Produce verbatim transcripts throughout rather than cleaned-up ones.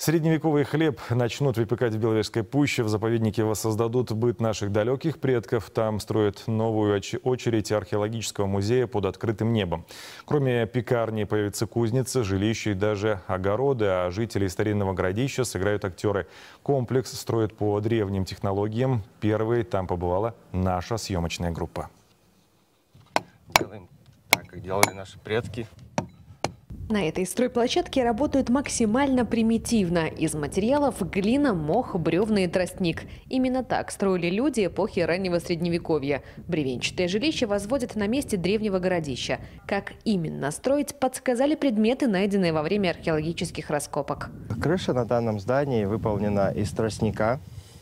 Средневековый хлеб начнут выпекать в Беловежской пуще. В заповеднике воссоздадут быт наших далеких предков. Там строят новую очередь археологического музея под открытым небом. Кроме пекарни появятся кузницы, жилища и даже огороды. А жители старинного городища сыграют актеры. Комплекс строят по древним технологиям. Первой там побывала наша съемочная группа. Делаем так, как делали наши предки. На этой стройплощадке работают максимально примитивно. Из материалов глина, мох, бревна и тростник. Именно так строили люди эпохи раннего средневековья. Бревенчатое жилище возводят на месте древнего городища. Как именно строить, подсказали предметы, найденные во время археологических раскопок. Крыша на данном здании выполнена из тростника,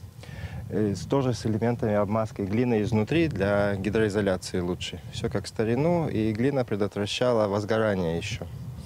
тоже с элементами обмазки глины изнутри для гидроизоляции лучше. Все как в старину, и глина предотвращала возгорание еще.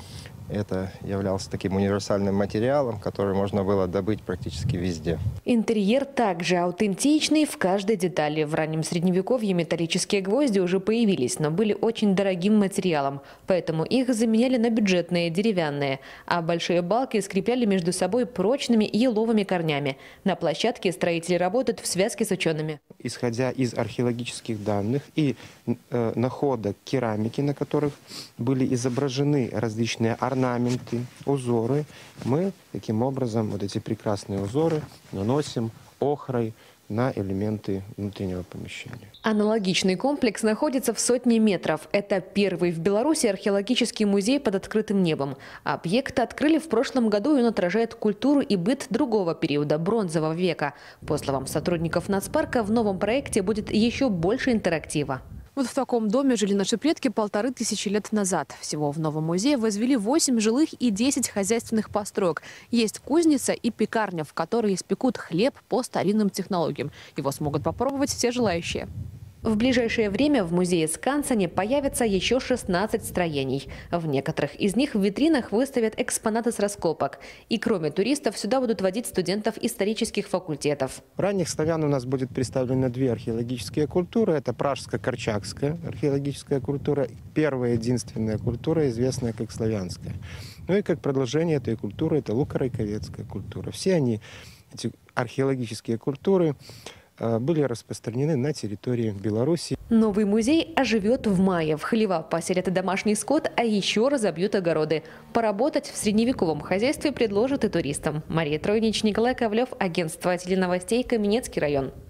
Это являлся таким универсальным материалом, который можно было добыть практически везде. Интерьер также аутентичный в каждой детали. В раннем средневековье металлические гвозди уже появились, но были очень дорогим материалом. Поэтому их заменяли на бюджетные, деревянные. А большие балки скрепляли между собой прочными еловыми корнями. На площадке строители работают в связке с учеными. Исходя из археологических данных и э, находок керамики, на которых были изображены различные орнаменты, орнаменты, узоры, мы таким образом вот эти прекрасные узоры наносим охрой на элементы внутреннего помещения. Аналогичный комплекс находится в сотне метров. Это первый в Беларуси археологический музей под открытым небом. Объект открыли в прошлом году, и он отражает культуру и быт другого периода – бронзового века. По словам сотрудников нацпарка, в новом проекте будет еще больше интерактива. Вот в таком доме жили наши предки полторы тысячи лет назад. Всего в новом музее возвели восемь жилых и десять хозяйственных построек. Есть кузница и пекарня, в которой испекут хлеб по старинным технологиям. Его смогут попробовать все желающие. В ближайшее время в музее Скансене появится еще шестнадцать строений. В некоторых из них в витринах выставят экспонаты с раскопок. И кроме туристов сюда будут водить студентов исторических факультетов. Ранних славян у нас будет представлено две археологические культуры. Это пражско-корчагская археологическая культура. Первая единственная культура, известная как славянская. Ну и как продолжение этой культуры это луко-райковецкая культура. Все они, эти археологические культуры, были распространены на территории Беларуси. Новый музей оживет в мае. В хлева поселят домашний скот, а еще разобьют огороды. Поработать в средневековом хозяйстве предложат и туристам. Мария Тройнич, Николай Ковлев, агентство теленовостей «Каменецкий район».